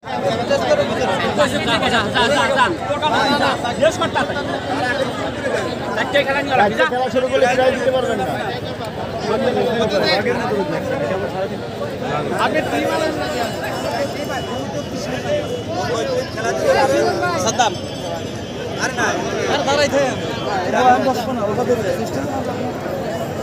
খেলা শুরু করলে প্রাইজ দিতে পারবেন না। সাদ্দাম আরে না আর দাঁড়াইতে